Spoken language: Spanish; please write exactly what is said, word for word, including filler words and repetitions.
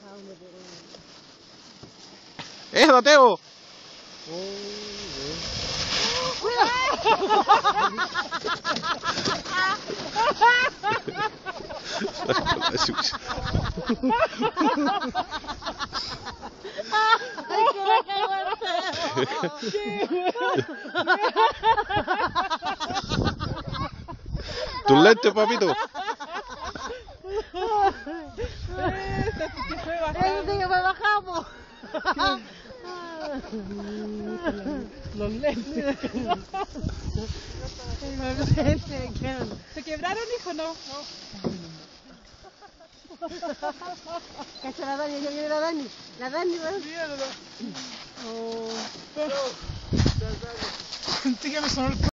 ¡Eh, Mateo! ¡Tus lentes, papito! ¡Este que me bajamos! Los lentes. Los lentes, claro. ¿Se quebraron, hijo? No. Cacha la Dani, ya viene la Dani. La Dani, ¿verdad? Oh. Sentí que me sonó el